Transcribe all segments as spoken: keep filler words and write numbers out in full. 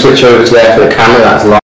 switch over to there for the camera, that's live.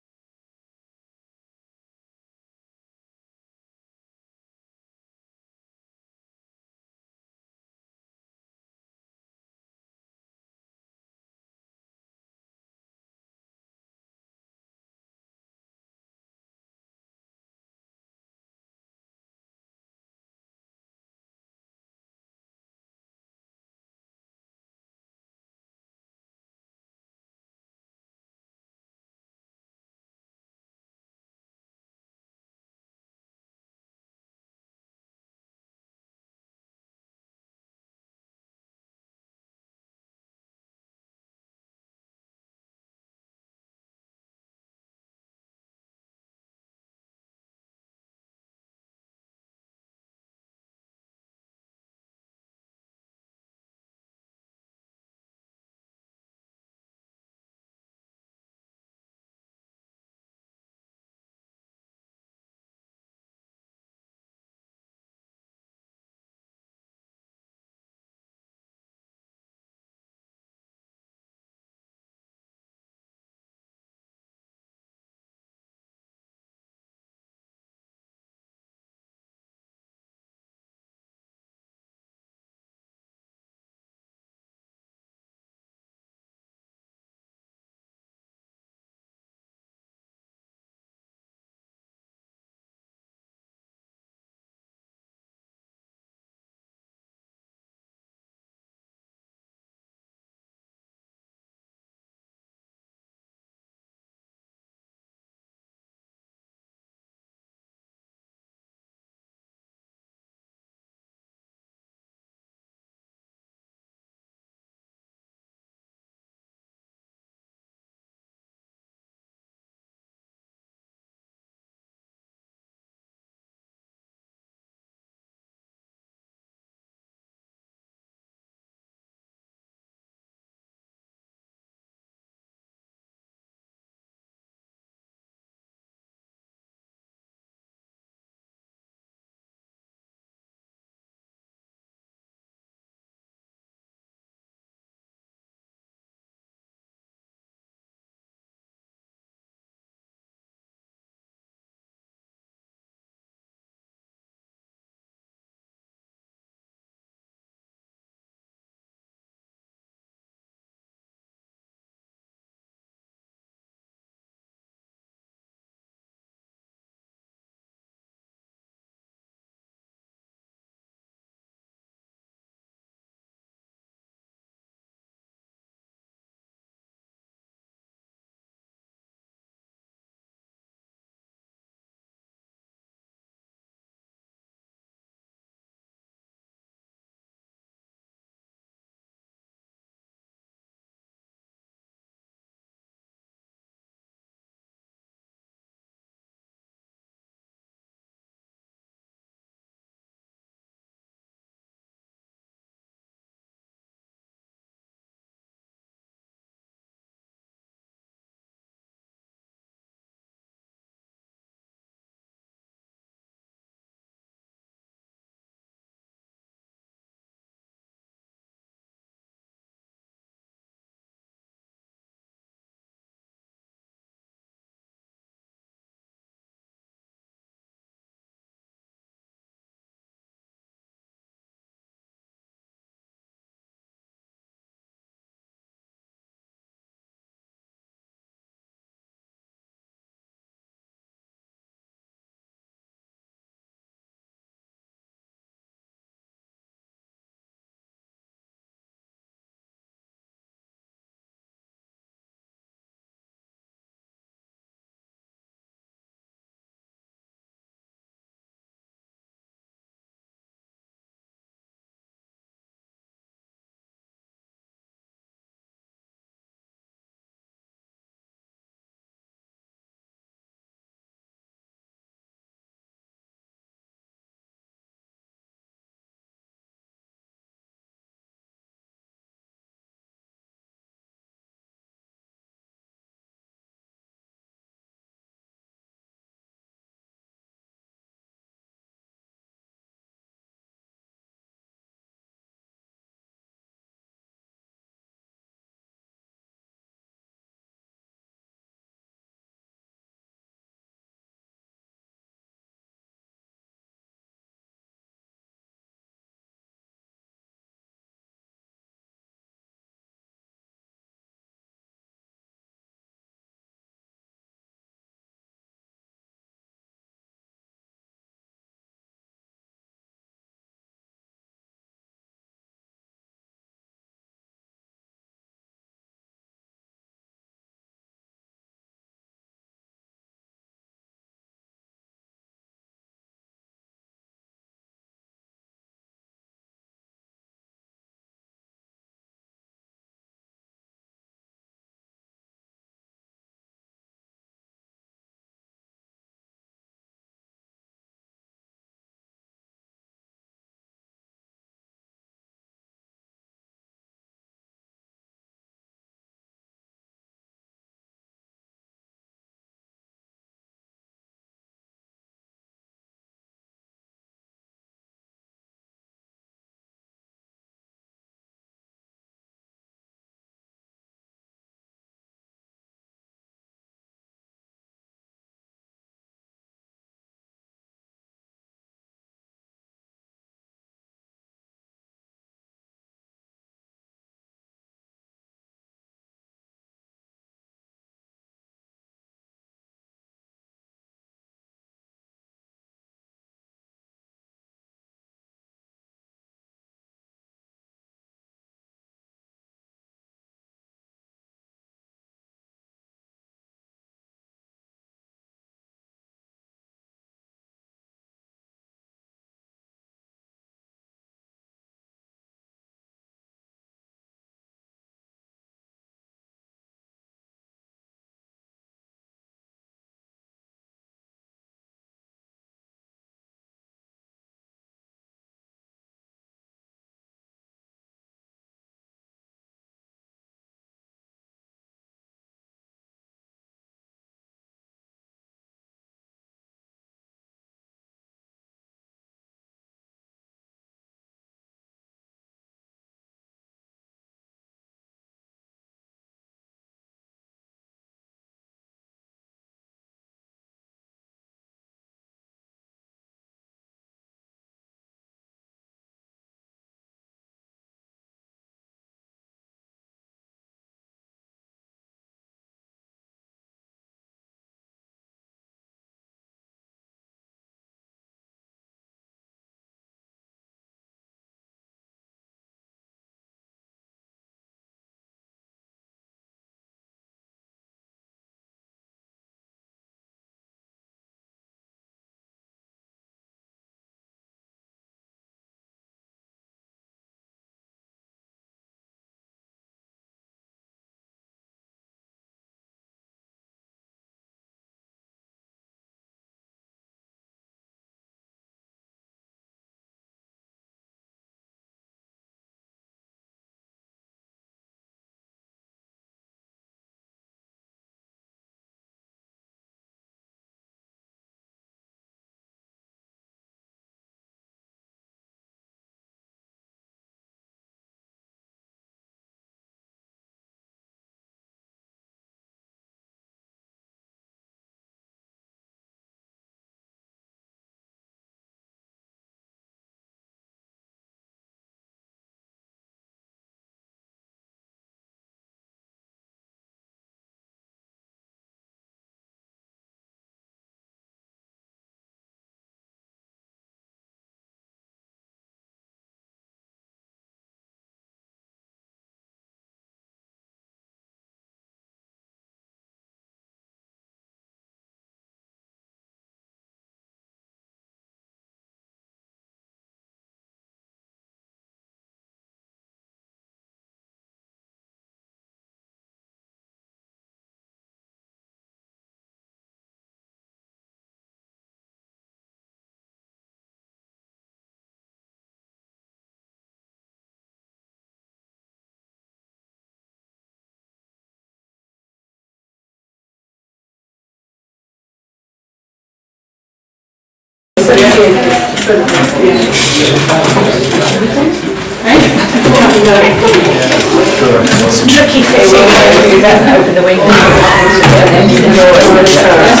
It's tricky for you when you don't open the window and then you can go over the terrace.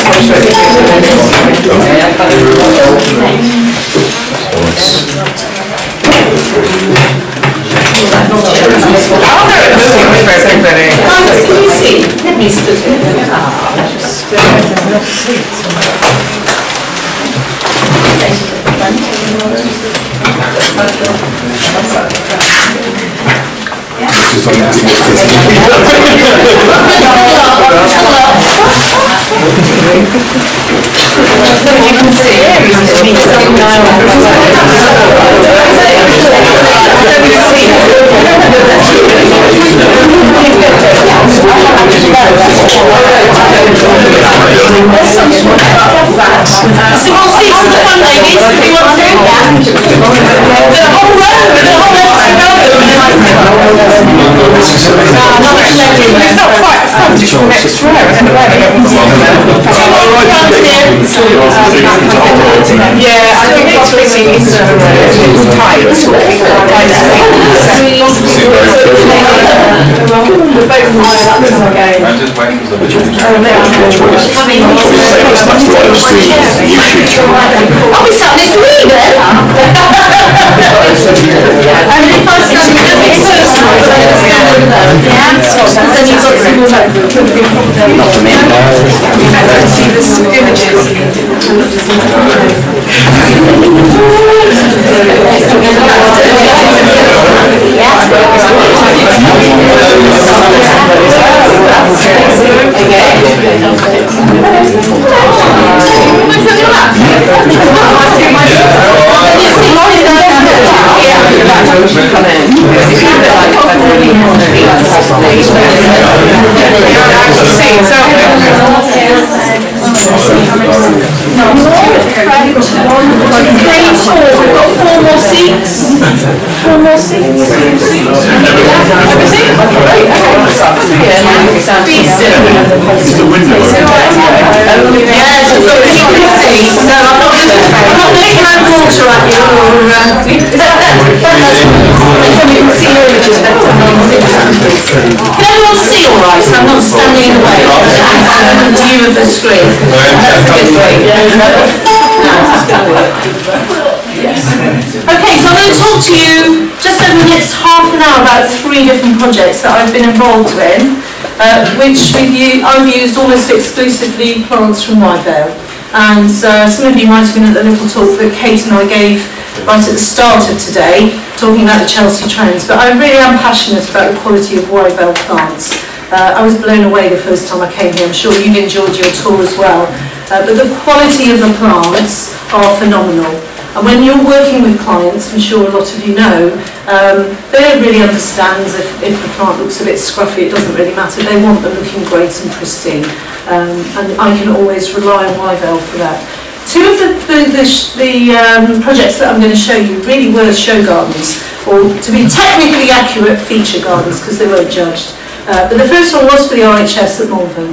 Can you see? Let me stood Yeah, I think it's really it's tight. I'll be sat this week then. And if I stand in the middle, then you've got some see the images. Four more seats. Four more seats. Everything? Great. It's the window. Yes, so you can see. No, I'm not going to hand water at you. Is that that? So you can see your images better. Can everyone see all right? So I'm not standing in the way. And view of the screen. That's a good way. Yes. Okay, so I'm going to talk to you just over the next half an hour about three different projects that I've been involved in, uh, which we've used, I've used almost exclusively plants from Wyevale. And uh, some of you might have been at the little talk that Kate and I gave right at the start of today, talking about the Chelsea trends. But I really am passionate about the quality of Wyevale plants. Uh, I was blown away the first time I came here. I'm sure you've enjoyed your tour as well. Uh, but the quality of the plants are phenomenal. And when you're working with clients, I'm sure a lot of you know, um, they don't really understand if, if the plant looks a bit scruffy, it doesn't really matter. They want them looking great and pristine. Um, and I can always rely on Wyevale for that. Two of the, the, the, the um, projects that I'm going to show you really were show gardens, or to be technically accurate, feature gardens, because they weren't judged. Uh, but the first one was for the R H S at Malvern.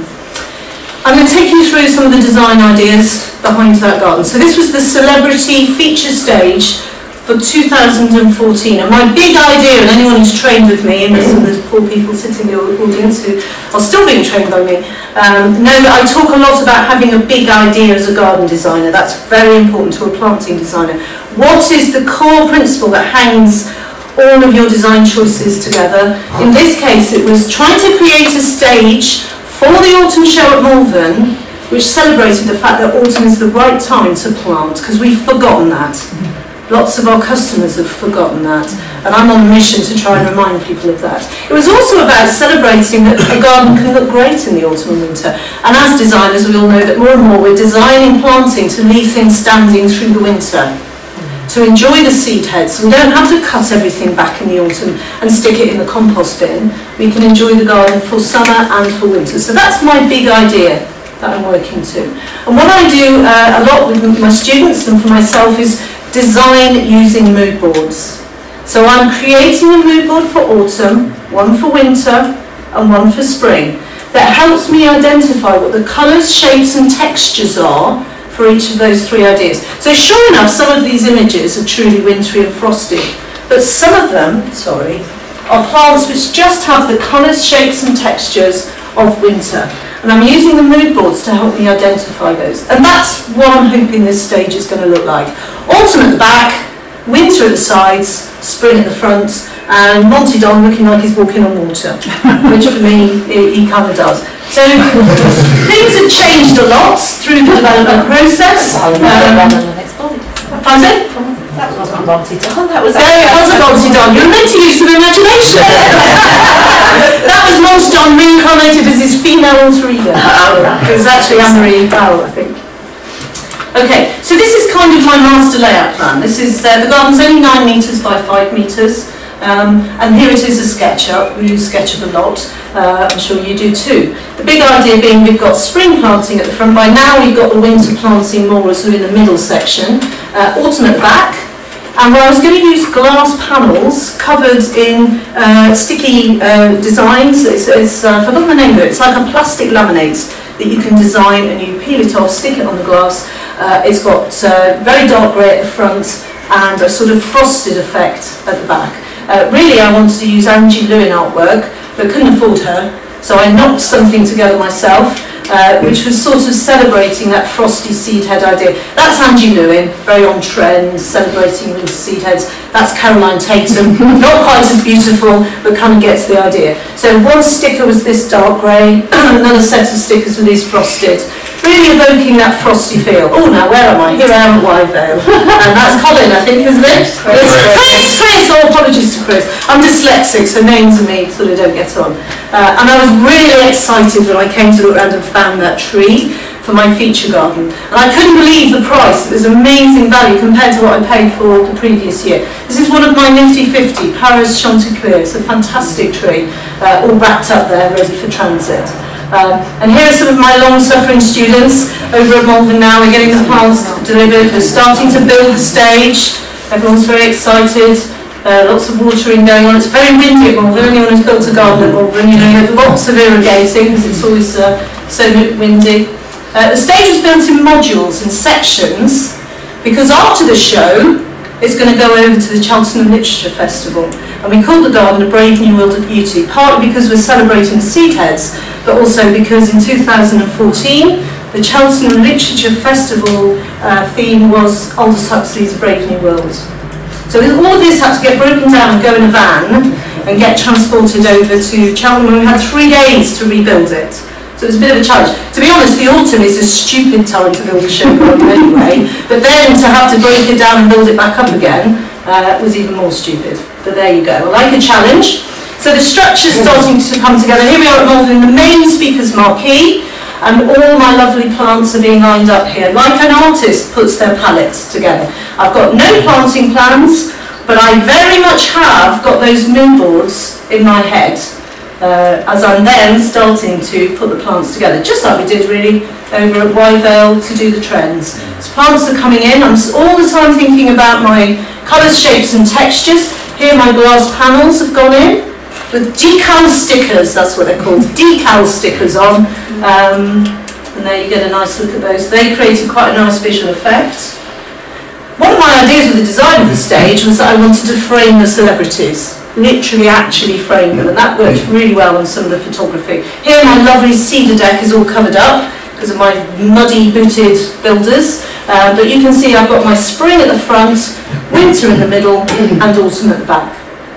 I'm going to take you through some of the design ideas behind that garden. So this was the celebrity feature stage for two thousand fourteen, and my big idea, and anyone who's trained with me, and some of those poor people sitting in the audience who are still being trained by me, um, know that I talk a lot about having a big idea as a garden designer. That's very important to a planting designer. What is the core principle that hangs all of your design choices together? In this case, it was trying to create a stage for the autumn show at Malvern, which celebrated the fact that autumn is the right time to plant, because we've forgotten that. Lots of our customers have forgotten that, and I'm on a mission to try and remind people of that. It was also about celebrating that a garden can look great in the autumn and winter, and as designers we all know that more and more we're designing planting to leave things standing through the winter, to enjoy the seed heads. We don't have to cut everything back in the autumn and stick it in the compost bin. We can enjoy the garden for summer and for winter. So that's my big idea that I'm working to. And what I do uh, a lot with my students and for myself is design using mood boards. So I'm creating a mood board for autumn, one for winter and one for spring, that helps me identify what the colours, shapes and textures are for each of those three ideas. So sure enough, some of these images are truly wintry and frosty, but some of them, sorry, are plants which just have the colours, shapes and textures of winter. And I'm using the mood boards to help me identify those. And that's what I'm hoping this stage is going to look like. Autumn at the back, winter at the sides, spring at the front, and Monty Don looking like he's walking on water, which for me, he, he kind of does. So things have changed a lot through the development process. Um, Pardon? That wasn't Monty Don, that was... No, it wasn't Monty Don. You're meant to use some imagination. That was Monty Don reincarnated as his female alter ego. It was actually Anne-Marie Powell, I think. Okay, so this is kind of my master layout plan. This is, uh, the garden's only nine metres by five metres. Um, and here it is a SketchUp. We use SketchUp a lot. Uh, I'm sure you do too. The big idea being we've got spring planting at the front. By now we've got the winter planting more as in the middle section. Uh, autumn at the back. And where I was going to use glass panels covered in uh, sticky uh, designs. It's, it's uh, I've forgotten the name of it. It's like a plastic laminate that you can design and you peel it off, stick it on the glass. Uh, it's got uh, very dark grey at the front and a sort of frosted effect at the back. Uh, really, I wanted to use Angie Lewin artwork, but couldn't afford her, so I knocked something together myself, uh, which was sort of celebrating that frosty seed head idea. That's Angie Lewin, very on trend, celebrating winter seed heads. That's Caroline Tatum, not quite as beautiful, but kind of gets the idea. So one sticker was this dark grey, another set of stickers with these frosted. Really evoking that frosty feel. Oh, now where am I? Here I am at Wyevale. And that's Colin, I think, isn't it? Chris. Chris, Chris. Oh, apologies to Chris. I'm dyslexic, so names and me sort of don't get on. Uh, and I was really excited when I came to look around and found that tree for my feature garden. And I couldn't believe the price. It was amazing value compared to what I paid for the previous year. This is one of my nifty fifty, Paris Chanticleer. It's a fantastic tree, uh, all wrapped up there, ready for transit. Um, and here are some of my long-suffering students over at Malvern now. We're getting the plants delivered. We're starting to build the stage. Everyone's very excited. Uh, lots of watering going on. It's very windy at Malvern. Anyone who's built a garden at Malvern, you know, you have lots of irrigating because it's always uh, so windy. Uh, the stage was built in modules and sections because after the show, it's going to go over to the Cheltenham Literature Festival. And we called the garden A Brave New World of Beauty, partly because we're celebrating seed heads, but also because in two thousand fourteen, the Cheltenham Literature Festival uh, theme was Aldous Huxley's A Brave New World. So all of this had to get broken down and go in a van and get transported over to Cheltenham. We had three days to rebuild it. So it was a bit of a challenge. To be honest, the autumn is a stupid time to build a show garden anyway, but then to have to break it down and build it back up again uh, was even more stupid. But there you go. I like a challenge. So the structure's starting to come together. Here we are at Malvern in the main speaker's marquee, and all my lovely plants are being lined up here, like an artist puts their palettes together. I've got no planting plans, but I very much have got those mood boards in my head, uh, as I'm then starting to put the plants together, just like we did really over at Wyevale to do the trends. So plants are coming in. I'm all the time thinking about my colours, shapes and textures. Here my glass panels have gone in with decal stickers, that's what they're called, decal stickers on. Um, and there you get a nice look at those. They created quite a nice visual effect. One of my ideas with the design of the stage was that I wanted to frame the celebrities, literally actually frame them, and that worked really well on some of the photography. Here my lovely cedar deck is all covered up because of my muddy booted builders, uh, but you can see I've got my spring at the front, winter in the middle and autumn at the back.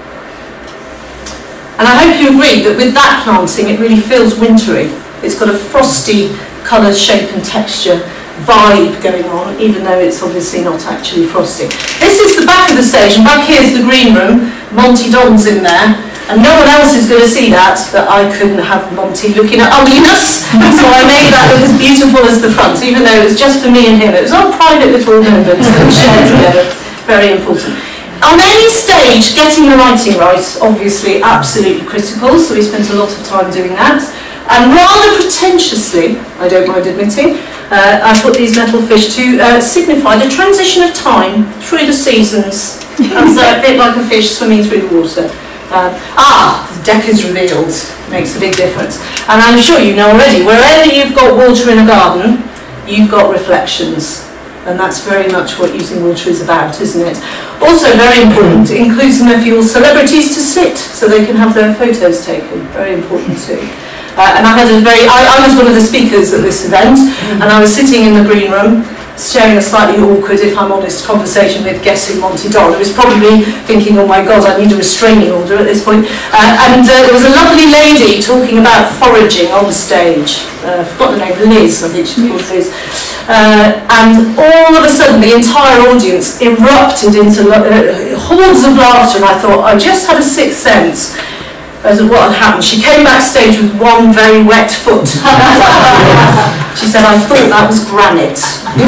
And I hope you agree that with that planting it really feels wintry. It's got a frosty colour, shape and texture vibe going on, even though it's obviously not actually frosty. This is the back of the stage, and back here is the green room. Monty Don's in there, and no one else is going to see that, but I couldn't have Monty looking at ugliness, so I made that look as beautiful as the front, even though it was just for me and him. It was our private little moments that we shared together. Very important. On any stage, getting the lighting right, obviously absolutely critical, so we spent a lot of time doing that. And rather pretentiously, I don't mind admitting, uh, I put these metal fish to uh, signify the transition of time through the seasons. That's a bit like a fish swimming through the water. Uh, ah, the deck is revealed, makes a big difference. And I'm sure you know already, wherever you've got water in a garden, you've got reflections. And that's very much what using water is about, isn't it? Also very important, it includes some of your celebrities to sit so they can have their photos taken. Very important too. Uh, and I had a very, I, I was one of the speakers at this event, and I was sitting in the green room, sharing a slightly awkward, if I'm honest, conversation with guessing Monty Don, who was probably thinking, oh my God, I need a restraining order at this point. Uh, and uh, there was a lovely lady talking about foraging on stage. Uh, I forgot the name, Liz, I think she's called Liz. Uh, and all of a sudden, the entire audience erupted into uh, hordes of laughter, and I thought, I just had a sixth sense as to what had happened. She came backstage with one very wet foot. She said, I thought that was granite.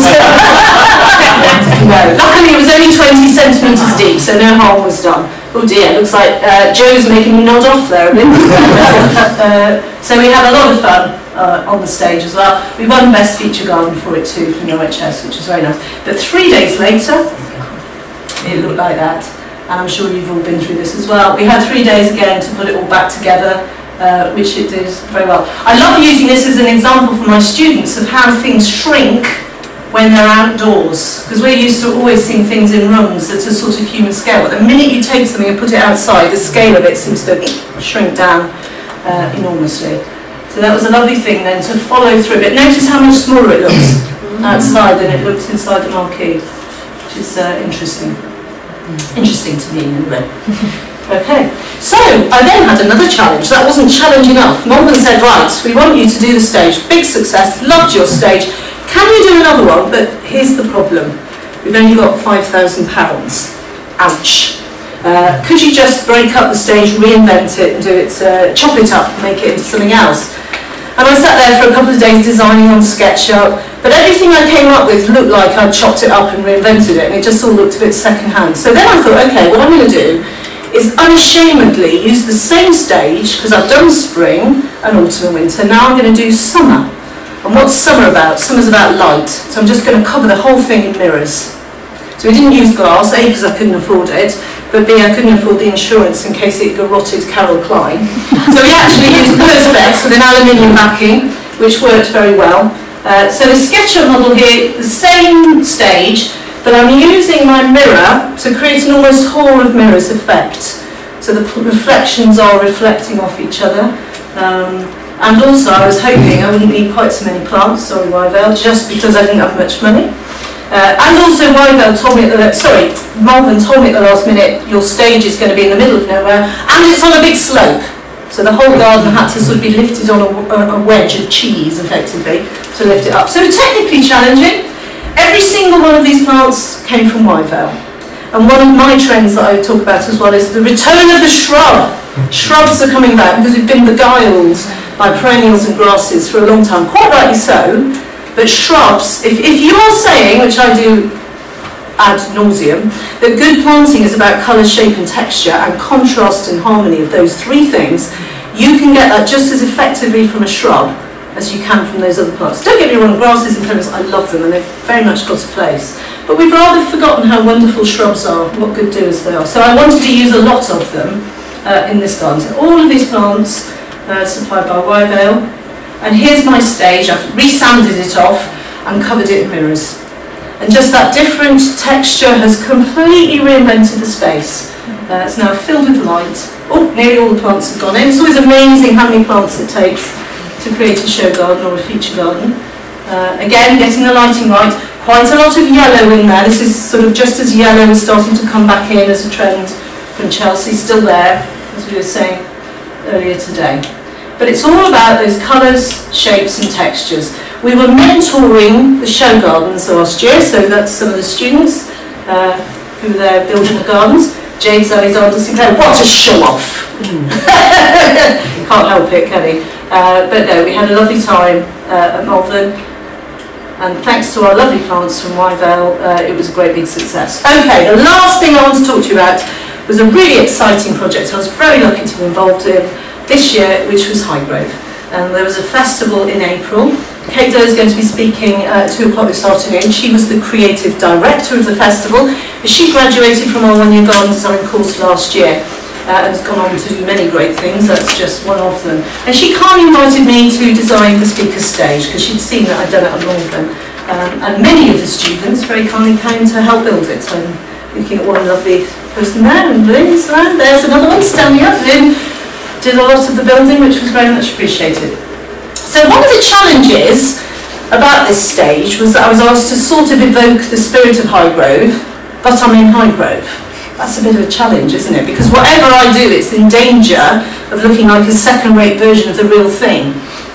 No, luckily it was only twenty centimetres deep, so no harm was done. Oh dear, looks like uh, Joe's making me nod off there a bit. uh, so we had a lot of fun uh, on the stage as well. We won Best Feature Garden for it too from your H S, which was very nice. But three days later, it looked like that. And I'm sure you've all been through this as well. We had three days again to put it all back together, uh, which it did very well. I love using this as an example for my students of how things shrink when they're outdoors, because we're used to always seeing things in rooms at a sort of human scale. But the minute you take something and put it outside, the scale of it seems to shrink down uh, enormously. So that was a lovely thing then to follow through it. Notice how much smaller it looks outside than it looks inside the marquee, which is uh, interesting. Interesting to me anyway. Okay, so I then had another challenge. That wasn't challenge enough. Malvern said, right, we want you to do the stage. Big success, loved your stage. Can you do another one? But here's the problem. We've only got five thousand pounds. Ouch. Uh, could you just break up the stage, reinvent it and do it, uh, chop it up, make it into something else? And I sat there for a couple of days designing on SketchUp, but everything I came up with looked like I'd chopped it up and reinvented it, and it just all looked a bit second-hand. So then I thought, okay, what I'm going to do is unashamedly use the same stage, because I've done spring and autumn and winter, now I'm going to do summer. And what's summer about? Summer's about light, so I'm just going to cover the whole thing in mirrors. So we didn't use glass, A, because I couldn't afford it, but B, I couldn't afford the insurance in case it garrotted Carol Klein. So we actually used Perspex with an aluminium backing, which worked very well. Uh, so the SketchUp model here, the same stage, but I'm using my mirror to create an almost hall of mirrors effect. So the reflections are reflecting off each other. Um, and also I was hoping I wouldn't need quite so many plants, sorry Wyevale, just because I didn't have much money. Uh, and also Wyevale told me, at the, sorry, Malvern told me at the last minute, your stage is going to be in the middle of nowhere, and it's on a big slope. So the whole garden had to sort of be lifted on a, a wedge of cheese, effectively, to lift it up. So technically challenging. Every single one of these plants came from Wyevale. And one of my trends that I talk about as well is the return of the shrub. Shrubs are coming back because we've been beguiled by perennials and grasses for a long time, quite rightly so. But shrubs, if, if you're saying, which I do ad nauseum, that good planting is about colour, shape and texture and contrast and harmony of those three things, you can get that just as effectively from a shrub as you can from those other plants. Don't get me wrong, grasses and perennials, I love them and they've very much got a place. But we've rather forgotten how wonderful shrubs are, what good doers they are. So I wanted to use a lot of them uh, in this garden. So all of these plants uh, supplied by Wyevale. And here's my stage. I've re-sanded it off and covered it in mirrors. And just that different texture has completely reinvented the space. Uh, it's now filled with light. Oh, nearly all the plants have gone in. It's always amazing how many plants it takes to create a show garden or a feature garden. Uh, again, getting the lighting right. Quite a lot of yellow in there. This is sort of just as yellow is starting to come back in as a trend from Chelsea. Still there, as we were saying earlier today. But it's all about those colours, shapes and textures. We were mentoring the show gardens last year, so that's some of the students uh, who were there building the gardens. James Alexander Sinclair, what a show-off! Mm. Can't help it, can he? Uh, but no, we had a lovely time uh, at Malvern, and thanks to our lovely plants from Wyevale, uh, it was a great big success. Okay, the last thing I want to talk to you about was a really exciting project I was very lucky to be involved in this year, which was Highgrove. And there was a festival in April. Kate Doe is going to be speaking uh, at two o'clock this afternoon. She was the creative director of the festival. She graduated from our one-year garden design course last year uh, and has gone on to do many great things. That's just one of them. And she kindly invited me to design the speaker's stage because she'd seen that I'd done it at Malvern. Um, and many of the students very kindly came to help build it. So I'm looking at one lovely person there, and Lynn's there. There's another one standing up. Lynn did a lot of the building, which was very much appreciated. So one of the challenges about this stage was that I was asked to sort of evoke the spirit of Highgrove, but I'm in Highgrove. That's a bit of a challenge, isn't it? Because whatever I do, it's in danger of looking like a second-rate version of the real thing.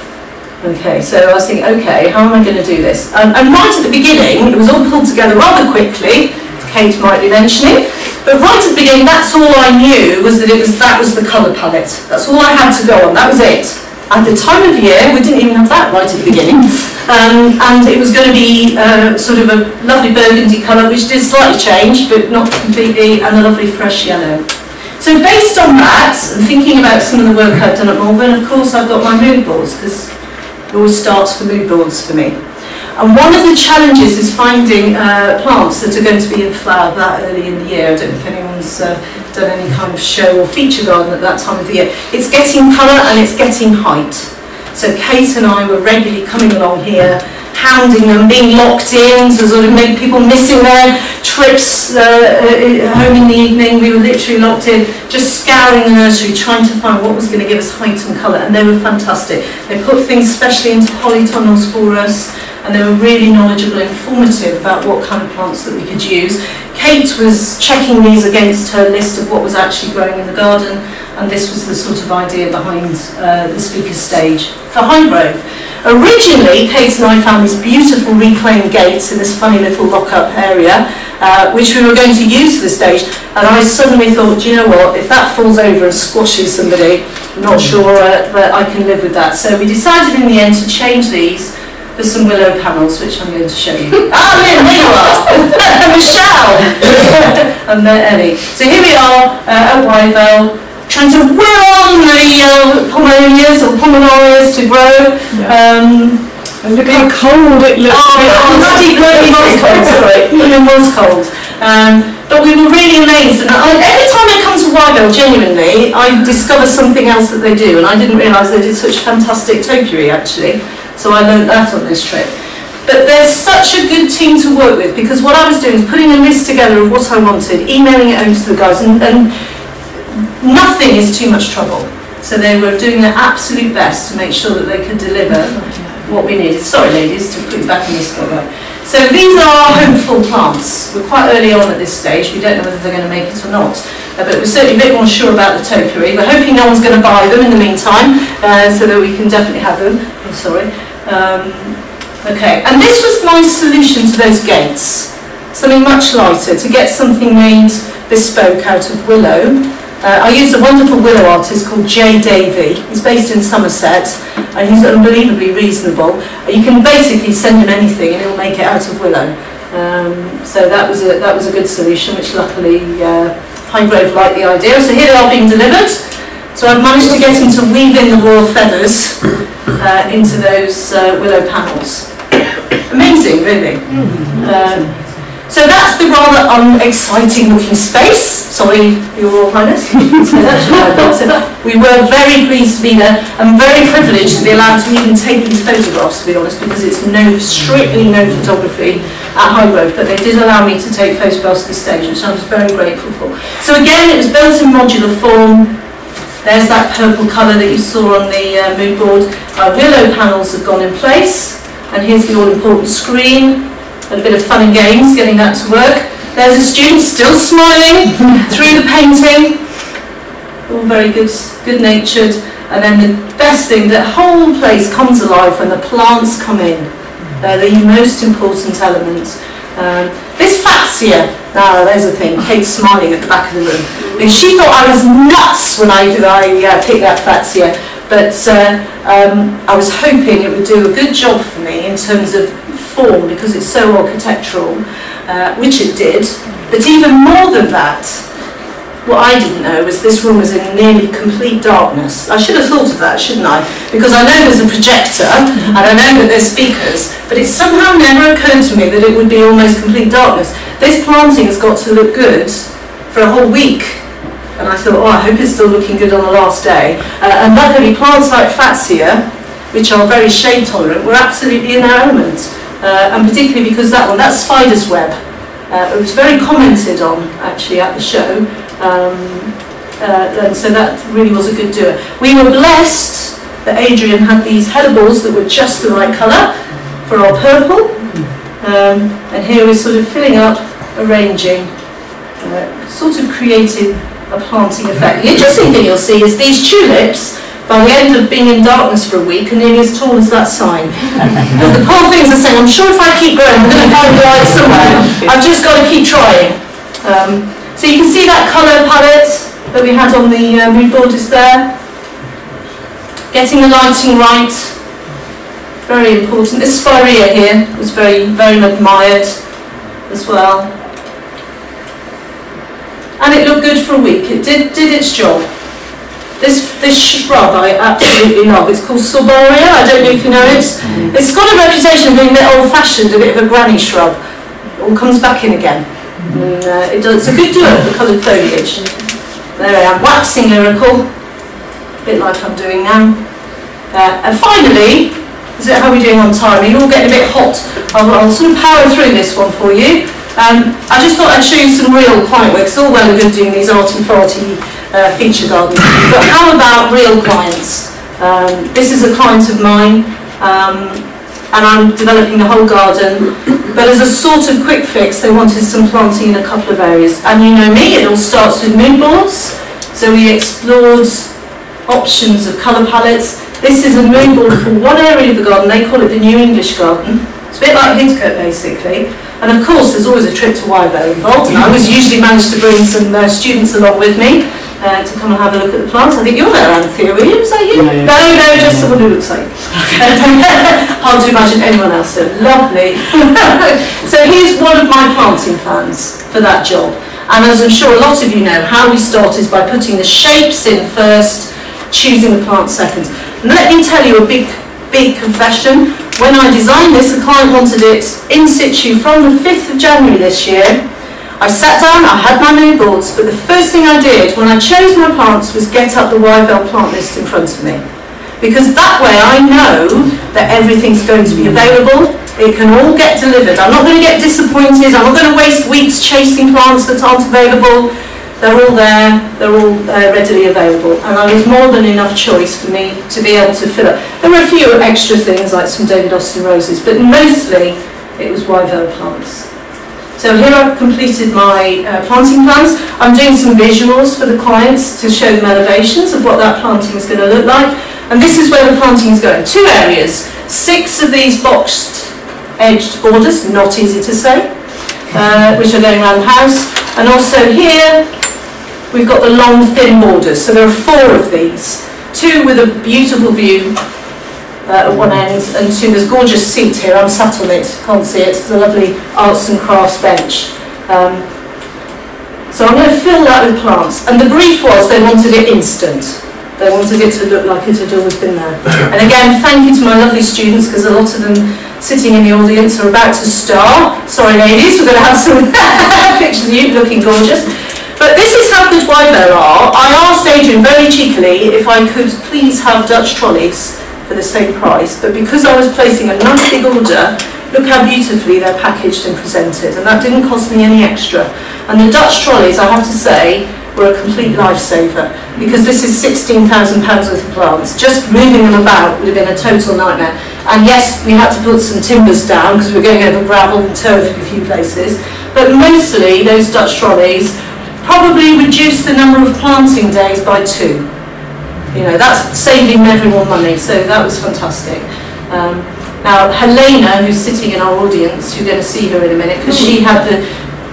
Okay, so I was thinking, okay, how am I going to do this? Um, and right at the beginning, it was all pulled together rather quickly. Kate might be mentioning, but right at the beginning, that's all I knew was that it was that was the colour palette. That's all I had to go on. That was it. At the time of year, we didn't even have that right at the beginning, um, and it was going to be uh, sort of a lovely burgundy colour, which did slightly change, but not completely, and a lovely fresh yellow. So based on that, and thinking about some of the work I've done at Malvern, of course, I've got my mood boards because it always starts for mood boards for me. And one of the challenges is finding uh, plants that are going to be in flower that early in the year. I don't know if anyone's uh, done any kind of show or feature garden at that time of the year. It's getting colour and it's getting height. So Kate and I were regularly coming along here, hounding them, being locked in to sort of make people missing their trips uh, home in the evening. We were literally locked in, just scouring the nursery, trying to find what was going to give us height and colour, and they were fantastic. They put things specially into polytunnels for us, and they were really knowledgeable and informative about what kind of plants that we could use. Kate was checking these against her list of what was actually growing in the garden, and this was the sort of idea behind uh, the speaker stage for Highgrove. Originally, Kate and I found these beautiful reclaimed gates in this funny little lock-up area, uh, which we were going to use for the stage, and I suddenly thought, do you know what, if that falls over and squashes somebody, I'm not sure uh, that I can live with that. So we decided in the end to change these for some willow panels, which I'm going to show you. Ah, Lynn, there you are! Michelle! And then Ellie. So here we are uh, at Wyevale, trying to will on the uh, pomonias or pomonorias to grow. Yeah. Um, and look how cold it looks. Oh, it was really cold, sorry. It was cold. Um, but we were really amazed. And I, every time I come to Wyevale, genuinely, I discover something else that they do. And I didn't realise they did such fantastic topiary, actually. So I learned that on this trip. But there's such a good team to work with, because what I was doing was putting a list together of what I wanted, emailing it over to the guys, and, and nothing is too much trouble. So they were doing their absolute best to make sure that they could deliver what we needed. Sorry ladies, to put you back in the spotlight. So these are our hopeful plants. We're quite early on at this stage. We don't know whether they're going to make it or not. Uh, but we're certainly a bit more sure about the topiary. We're hoping no one's going to buy them in the meantime, uh, so that we can definitely have them. Oh, sorry. Um, okay, and this was my solution to those gates. Something much lighter, to get something made bespoke out of willow. Uh, I used a wonderful willow artist called Jay Davey. He's based in Somerset, and he's unbelievably reasonable. You can basically send him anything and he'll make it out of willow. Um, so that was a that was a good solution, which luckily uh, Highgrove liked the idea. So here they are being delivered. So I've managed to get him to weave in the royal feathers uh, into those uh, willow panels. Amazing, really. Um, so that's the rather unexciting looking space. Sorry, Your Royal Highness. So that's what I got. So we were very pleased to be there, and very privileged to be allowed to even take these photographs, to be honest, because it's no strictly no photography at Highgrove, but they did allow me to take photographs of the stage, which I was very grateful for. So again, it was built in modular form. There's that purple colour that you saw on the uh, mood board. Our willow panels have gone in place, and here's the all-important screen. A bit of fun and games getting that to work. There's a student still smiling through the painting. All very good, good-natured. And then the best thing, the whole place comes alive when the plants come in. They're the most important element. Um, this fatsia, now there's a thing, Kate's smiling at the back of the room. And she thought I was nuts when I, I uh, picked that fatsia, but uh, um, I was hoping it would do a good job for me in terms of form, because it's so architectural, uh, which it did. But even more than that, what I didn't know was this room was in nearly complete darkness. I should have thought of that, shouldn't I? Because I know there's a projector, and I know that there's speakers, but it somehow never occurred to me that it would be almost complete darkness. This planting has got to look good for a whole week. And I thought, oh, I hope it's still looking good on the last day. Uh, and luckily, plants like fatsia, which are very shade tolerant, were absolutely in their element. uh, and particularly because that one, that's spider's web. Uh, it was very commented on actually at the show, um, uh, and so that really was a good doer. We were blessed that Adrian had these header balls that were just the right colour for our purple, um, and here we're sort of filling up, arranging, uh, sort of creating a planting effect. The interesting thing you'll see is these tulips, by the end of being in darkness for a week, are nearly as tall as that sign. Because the poor things are saying, I'm sure if I keep growing, I'm going to find the light somewhere. I've just got to keep trying. Um, so you can see that colour palette that we had on the uh, mood board is there. Getting the lighting right, very important. This spirea here was very, very admired as well. And it looked good for a week. It did, did its job. This, this shrub I absolutely love. It's called Sorboria. I don't know if you know it. It's got a reputation of being a bit old-fashioned, a bit of a granny shrub. It all comes back in again. And, uh, it does, it's a good doer for coloured foliage. There I am, waxing lyrical, a bit like I'm doing now. Uh, and finally, is it how are we doing on time? Are you all getting a bit hot? I'll, I'll sort of power through this one for you. Um, I just thought I'd show you some real client work. It's all well and good doing these arty-farty Uh, feature gardens, but how about real clients? Um, this is a client of mine, um, and I'm developing the whole garden, but as a sort of quick fix they wanted some planting in a couple of areas, and you know me, it all starts with mood boards, so we explored options of colour palettes. This is a mood board for one area of the garden. They call it the New English Garden. It's a bit like Hidcote basically, and of course there's always a trip to Wyevale involved, and I always usually manage to bring some uh, students along with me. Uh, to come and have a look at the plants. I think you're there, Anthea, were you? Was that you? No, yeah. no, no, just someone who looks like hard to imagine anyone else so lovely. So here's one of my planting plans for that job. And as I'm sure a lot of you know, how we start is by putting the shapes in first, choosing the plant second. And let me tell you a big, big confession. When I designed this, the client wanted it in situ from the fifth of January this year. I sat down, I had my mood boards, but the first thing I did when I chose my plants was get up the Wyevale plant list in front of me. Because that way I know that everything's going to be available, it can all get delivered. I'm not going to get disappointed, I'm not going to waste weeks chasing plants that aren't available. They're all there, they're all uh, readily available. And I was more than enough choice for me to be able to fill up. There were a few extra things like some David Austin roses, but mostly it was Wyevale plants. So here I've completed my uh, planting plans. I'm doing some visuals for the clients to show them elevations of what that planting is going to look like. And this is where the planting is going. Two areas. Six of these boxed edged borders, not easy to say, uh, which are going around the house. And also here we've got the long thin borders. So there are four of these. Two with a beautiful view Uh, at one end, and two, there's a gorgeous seat here, I'm sat on it, can't see it, it's a lovely arts and crafts bench. Um, so I'm going to fill that with plants, and the brief was they wanted it instant. They wanted it to look like it had always been there. And again, thank you to my lovely students, because a lot of them sitting in the audience are about to star. Sorry ladies, we're going to have some pictures of you looking gorgeous. But this is how good Wyevale are. I asked Adrian very cheekily if I could please have Dutch trolleys for the same price, but because I was placing a nice big order, look how beautifully they're packaged and presented, and that didn't cost me any extra. And the Dutch trolleys, I have to say, were a complete lifesaver, because this is sixteen thousand pounds worth of plants. Just moving them about would have been a total nightmare. And yes, we had to put some timbers down because we were going over gravel and turf in a few places, but mostly those Dutch trolleys probably reduced the number of planting days by two. You know, that's saving everyone money, so that was fantastic. Um, now, Helena, who's sitting in our audience, you're going to see her in a minute, because she had the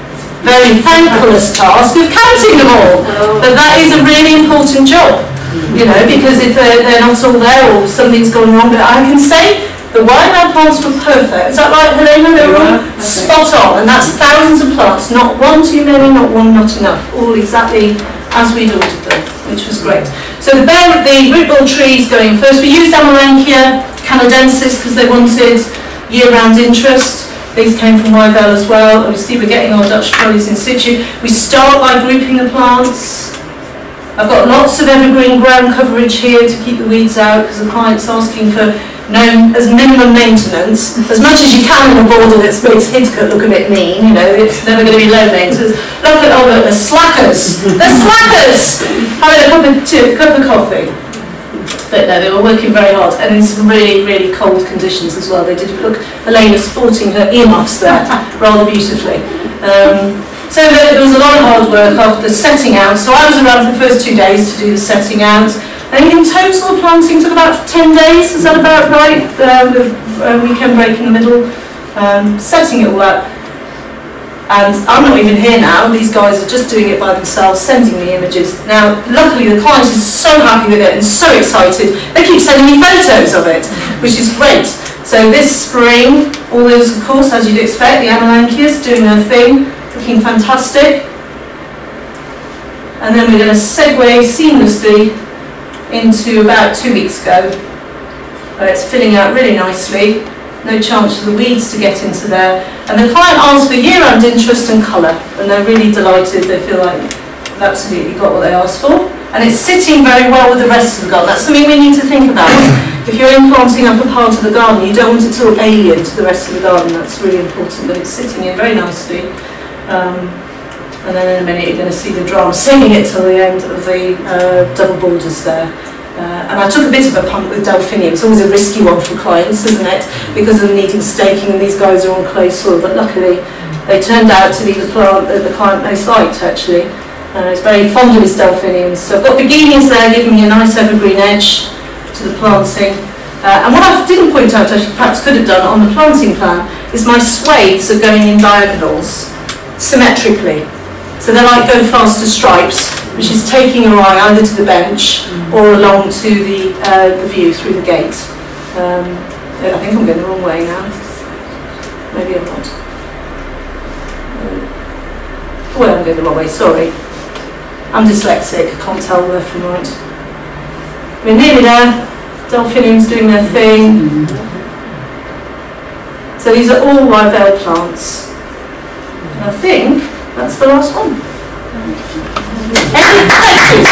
very thankless task of counting them all. But that is a really important job, you know, because if they're, they're not all there or something's gone wrong, but I can say the Wyevale plants were perfect. Is that right, Helena? They were all spot on, and that's thousands of plants, not one too many, not one not enough, all exactly as we'd ordered them, which was great. So the, bear, the root ball trees going first. We used Amaranthia canadensis because they wanted year-round interest. These came from Wyevale as well. Obviously we're getting our Dutch trolleys in situ. We start by grouping the plants. I've got lots of evergreen ground coverage here to keep the weeds out because the client's asking for known as minimum maintenance, as much as you can in a border that makes Hidcote look a bit mean, you know, it's never going to be low maintenance. Look at all the slackers, the slackers, having a cup of, tea, cup of coffee. But no, they were working very hard, and in some really, really cold conditions as well. They did look, Elena sporting her earmuffs there rather beautifully. Um, so there, there was a lot of hard work after the setting out. So I was around for the first two days to do the setting out. And in total, planting took about ten days, is that about right? Uh, with a weekend break in the middle, um, setting it all up. And I'm not even here now, these guys are just doing it by themselves, sending me images. Now, luckily the client is so happy with it and so excited, they keep sending me photos of it, which is great. So this spring, all those, of course, as you'd expect, the Amelanchias doing their thing, looking fantastic. And then we're going to segue seamlessly into about two weeks ago. Uh, it's filling out really nicely. No chance for the weeds to get into there. And the client asked for year-round interest and colour, and they're really delighted. They feel like they've absolutely got what they asked for. And it's sitting very well with the rest of the garden. That's something we need to think about. If you're implanting up a part of the garden, you don't want it to look alien to the rest of the garden. That's really important, but it's sitting in very nicely. Um, and then in a minute you're going to see the drama singing it till the end of the uh, double borders there. Uh, and I took a bit of a punt with delphinium. It's always a risky one for clients, isn't it? Because of needing staking, and these guys are on clay soil. But luckily, they turned out to be the plant that the client most liked, actually. And uh, he's very fond of his delphiniums. So I've got begonias there, giving me a nice evergreen edge to the planting. Uh, and what I didn't point out, I perhaps could have done on the planting plan, is my swathes are going in diagonals, symmetrically. So they're like go faster stripes, which is taking your eye either to the bench or along to the, uh, the view through the gate. Um, I think I'm going the wrong way now. Maybe I'm not. Uh, well, I'm going the wrong way, sorry. I'm dyslexic, I can't tell left from right. We're nearly there. Delphiniums doing their thing. So these are all Wyevale plants. And I think that's the last one. Any questions?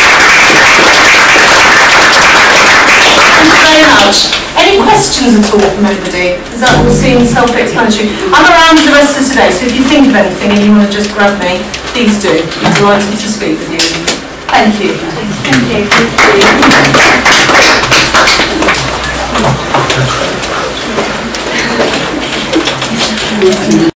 Thank you very much. Any questions at all from anybody? Is that all seem self-explanatory? I'm around the rest of today, so if you think of anything and you want to just grab me, please do. I'm delighted to speak with you. Thank you. Thank you.